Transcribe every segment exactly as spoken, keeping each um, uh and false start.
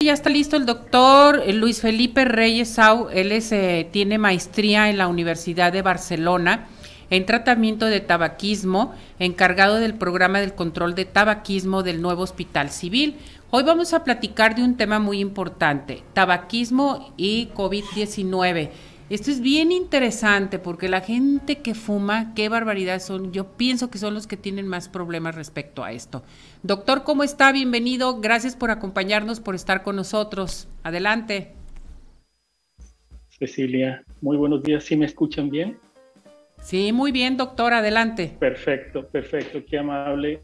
Ya está listo el doctor Luis Felipe Reyes Sau. Él es, eh, tiene maestría en la Universidad de Barcelona en tratamiento de tabaquismo, encargado del programa del control de tabaquismo del nuevo Hospital Civil. Hoy vamos a platicar de un tema muy importante, tabaquismo y COVID diecinueve. Esto es bien interesante porque la gente que fuma, qué barbaridad son, yo pienso que son los que tienen más problemas respecto a esto. Doctor, ¿cómo está? Bienvenido, gracias por acompañarnos, por estar con nosotros. Adelante. Cecilia, muy buenos días, ¿sí me escuchan bien? Sí, muy bien, doctor, adelante. Perfecto, perfecto, qué amable.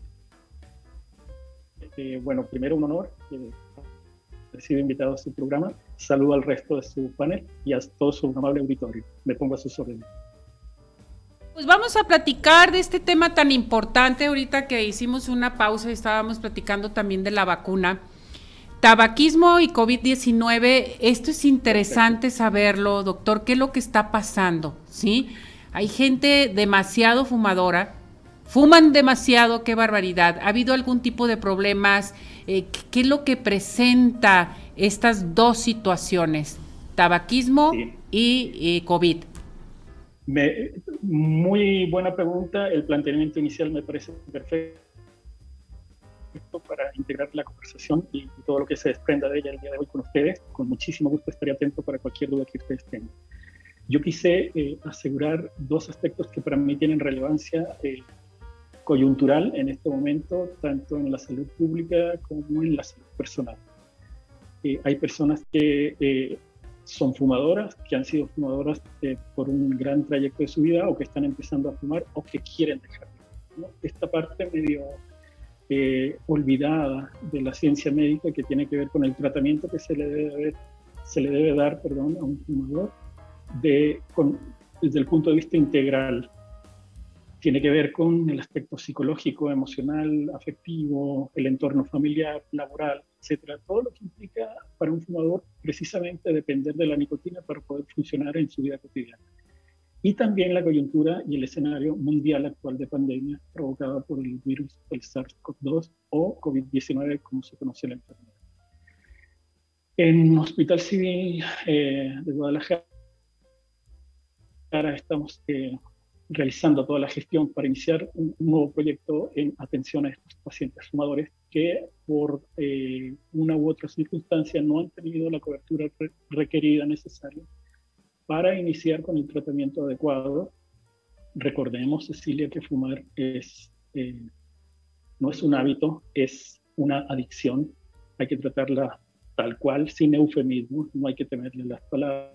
Eh, bueno, primero un honor eh, haber sido invitado a su programa. Saludo al resto de su panel y a todo su amable auditorio. Me pongo a sus órdenes. Pues vamos a platicar de este tema tan importante. Ahorita que hicimos una pausa y estábamos platicando también de la vacuna. Tabaquismo y COVID diecinueve, esto es interesante Perfecto. saberlo, doctor, ¿qué es lo que está pasando? ¿Sí? Hay gente demasiado fumadora, fuman demasiado, qué barbaridad. ¿Ha habido algún tipo de problemas? Eh, ¿Qué es lo que presenta estas dos situaciones? Tabaquismo sí. y, y COVID. Me, muy buena pregunta, el planteamiento inicial me parece perfecto para integrar la conversación y, y todo lo que se desprenda de ella el día de hoy con ustedes. Con muchísimo gusto estaré atento para cualquier duda que ustedes tengan. Yo quise eh, asegurar dos aspectos que para mí tienen relevancia eh, coyuntural en este momento, tanto en la salud pública como en la salud personal. Eh, hay personas que eh, son fumadoras, que han sido fumadoras eh, por un gran trayecto de su vida o que están empezando a fumar o que quieren dejarlo, ¿no? Esta parte medio eh, olvidada de la ciencia médica que tiene que ver con el tratamiento que se le debe, se le debe dar perdón, a un fumador de, con, desde el punto de vista integral. Tiene que ver con el aspecto psicológico, emocional, afectivo, el entorno familiar, laboral, etcétera. Todo lo que implica para un fumador precisamente depender de la nicotina para poder funcionar en su vida cotidiana. Y también la coyuntura y el escenario mundial actual de pandemia provocada por el virus del SARS CoV dos o COVID diecinueve, como se conoce la enfermedad. En Hospital Civil eh, de Guadalajara estamos eh, realizando toda la gestión para iniciar un, un nuevo proyecto en atención a estos pacientes fumadores que por eh, una u otra circunstancia no han tenido la cobertura re requerida necesaria para iniciar con el tratamiento adecuado. Recordemos, Cecilia, que fumar es, eh, no es un hábito, es una adicción. Hay que tratarla tal cual, sin eufemismo, no hay que temerle las palabras.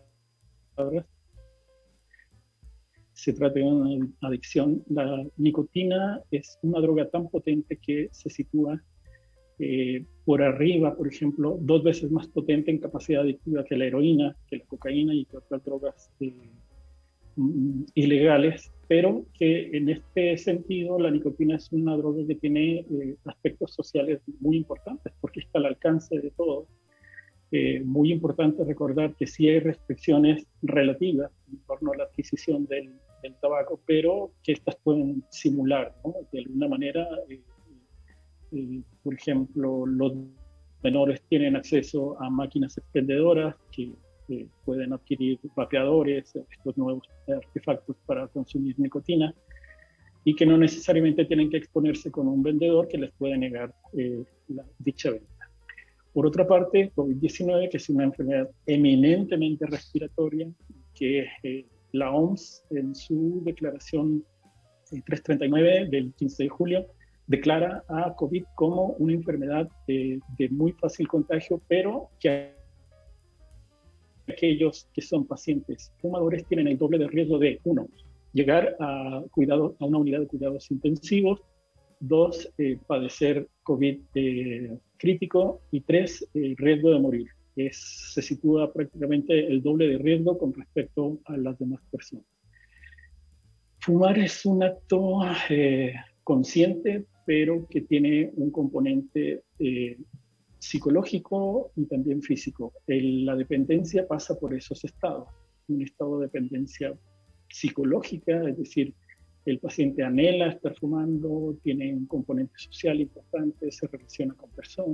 Se trata de una adicción. La nicotina es una droga tan potente que se sitúa eh, por arriba, por ejemplo, dos veces más potente en capacidad adictiva que la heroína, que la cocaína y que otras drogas eh, ilegales, pero que en este sentido la nicotina es una droga que tiene eh, aspectos sociales muy importantes porque está al alcance de todos. Eh, muy importante recordar que sí hay restricciones relativas en torno a la adquisición del, del tabaco, pero que estas pueden simular, ¿no? De alguna manera, eh, eh, por ejemplo, los menores tienen acceso a máquinas expendedoras que eh, pueden adquirir vapeadores, estos nuevos artefactos para consumir nicotina, y que no necesariamente tienen que exponerse con un vendedor que les puede negar eh, la, dicha venta. Por otra parte, COVID diecinueve, que es una enfermedad eminentemente respiratoria, que eh, la O M S en su declaración eh, trescientos treinta y nueve del quince de julio declara a COVID como una enfermedad eh, de muy fácil contagio, pero que aquellos que son pacientes fumadores tienen el doble de riesgo de, uno, llegar a, cuidado, a una unidad de cuidados intensivos, dos, eh, padecer COVID eh, crítico y tres, el eh, riesgo de morir. Es, se sitúa prácticamente el doble de riesgo con respecto a las demás personas. Fumar es un acto eh, consciente, pero que tiene un componente eh, psicológico y también físico. El, la dependencia pasa por esos estados. Un estado de dependencia psicológica, es decir, el paciente anhela estar fumando, tiene un componente social importante, se relaciona con personas,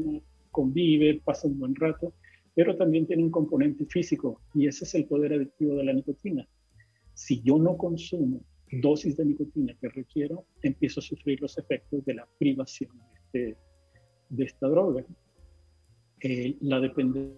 convive, pasa un buen rato, pero también tiene un componente físico y ese es el poder adictivo de la nicotina. Si yo no consumo dosis de nicotina que requiero, empiezo a sufrir los efectos de la privación de, de esta droga. Eh, la dependencia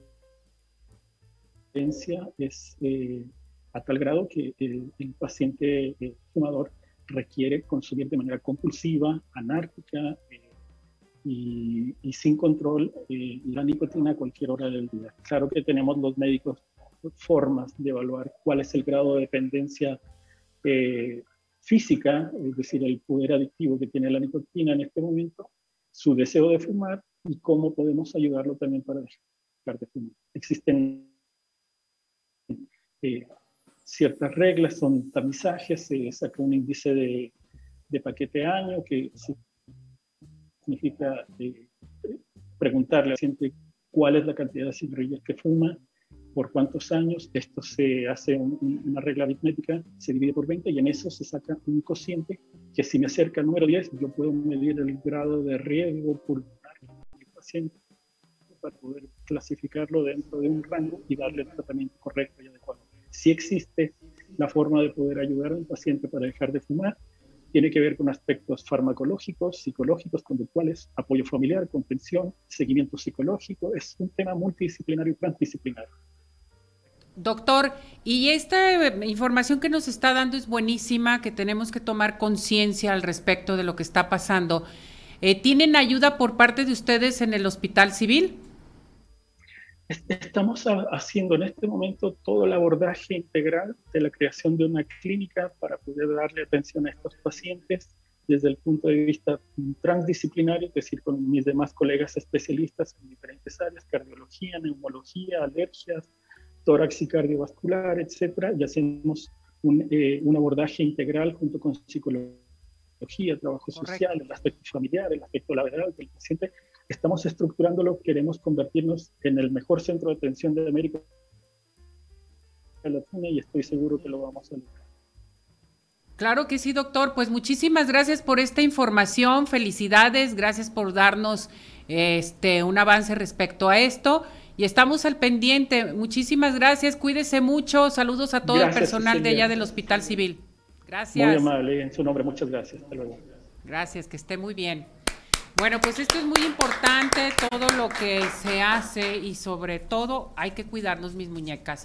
es eh, a tal grado que el, el paciente eh, fumador requiere consumir de manera compulsiva, anárquica eh, y, y sin control eh, la nicotina a cualquier hora del día. Claro que tenemos los médicos formas de evaluar cuál es el grado de dependencia eh, física, es decir, el poder adictivo que tiene la nicotina en este momento, su deseo de fumar y cómo podemos ayudarlo también para dejar de fumar. Existen eh, ciertas reglas, son tamizajes, se saca un índice de, de paquete año que significa eh, preguntarle al paciente cuál es la cantidad de cigarrillos que fuma, por cuántos años. Esto se hace un, una regla aritmética, se divide por veinte y en eso se saca un cociente que si me acerca al número diez, yo puedo medir el grado de riesgo pulmonar del paciente para poder clasificarlo dentro de un rango y darle el tratamiento correcto y adecuado. Si existe la forma de poder ayudar a un paciente para dejar de fumar, tiene que ver con aspectos farmacológicos, psicológicos, conductuales, apoyo familiar, contención, seguimiento psicológico. Es un tema multidisciplinario y transdisciplinario. Doctor, y esta información que nos está dando es buenísima, que tenemos que tomar conciencia al respecto de lo que está pasando. Eh, ¿Tienen ayuda por parte de ustedes en el Hospital Civil? Estamos haciendo en este momento todo el abordaje integral de la creación de una clínica para poder darle atención a estos pacientes desde el punto de vista transdisciplinario, es decir, con mis demás colegas especialistas en diferentes áreas, cardiología, neumología, alergias, tórax y cardiovascular, etcétera, y hacemos un, eh, un abordaje integral junto con psicología, trabajo Correcto. social, el aspecto familiar, el aspecto laboral del paciente. Estamos estructurándolo, queremos convertirnos en el mejor centro de atención de América Latina y estoy seguro que lo vamos a lograr. Claro que sí, doctor. Pues muchísimas gracias por esta información, felicidades, gracias por darnos este un avance respecto a esto y estamos al pendiente. Muchísimas gracias, cuídese mucho, saludos a todo gracias, el personal Cecilia. de allá del Hospital Civil. Gracias. Muy amable, en su nombre, muchas gracias. Hasta luego. Gracias, que esté muy bien. Bueno, pues esto es muy importante, todo lo que se hace y sobre todo hay que cuidarnos, mis muñecas.